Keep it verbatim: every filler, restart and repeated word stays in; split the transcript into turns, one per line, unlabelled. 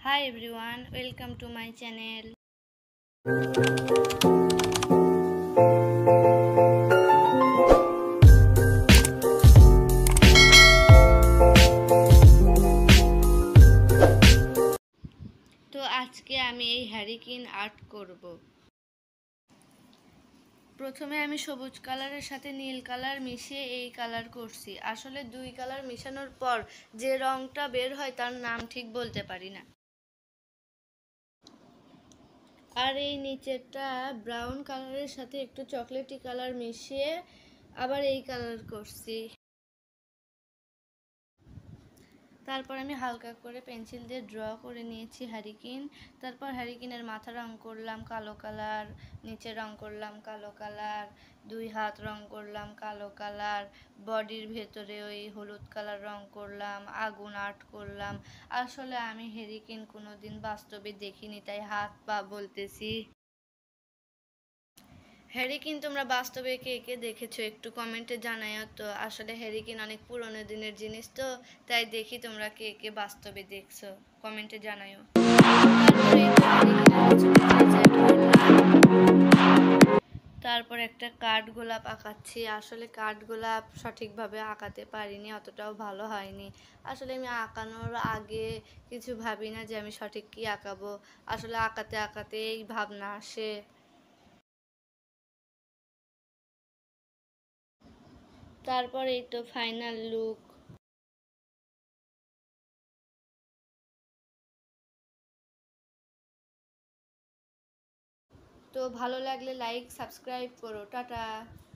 Hi everyone, welcome to my channel. তো আজকে আমি এই হ্যারিকেন আর্ট করব। প্রথমে আমি সবুজ কালারের সাথে নীল কালার মিশিয়ে এই কালার করছি। আসলে দুই কালার মিশানোর পর যে রংটা বের হয় তার নাম ঠিক বলতে পারি না। আর এই নিচেরটা ব্রাউন কালারের সাথে একটু চকলেটি কালার মিশিয়ে আবার এই কালার করছি। তারপর আমি হালকা করে পেন্সিল দিয়ে ড্র করে নিয়েছি হ্যারিকেন। তারপর হ্যারিকেনের মাথা রং করলাম কালো কালার, নিচে রং করলাম কালো কালার, দুই হাত রং করলাম কালো কালার, বডির ভেতরে ওই হলুদ কালার রং করলাম, আগুন আর্ট করলাম। আসলে আমি হ্যারিকেন কোনোদিন বাস্তবে দেখিনি, তাই হাত পা বলতেছি। হ্যারিকেন তোমরা বাস্তবে কে কে দেখেছো একটু কমেন্টে জানাইও তো। আসলে হ্যারিকেন অনেক পুরনো দিনের জিনিস, তো তাই দেখি তোমরা কে কে বাস্তবে দেখছো, কমেন্টে জানাইও। তারপর একটা কাঠ গোলাপ আঁকাচ্ছি। আসলে কাঠ গোলাপ সঠিকভাবে আঁকাতে পারিনি, অতটাও ভালো হয়নি। আসলে আমি আঁকানোর আগে কিছু ভাবি না যে আমি সঠিক কি আঁকাবো, আসলে আঁকাতে আঁকাতেই ভাবনা আসে। তারপর এই তো ফাইনাল লুক। তো ভালো লাগলে লাইক সাবস্ক্রাইব করো। টাটা।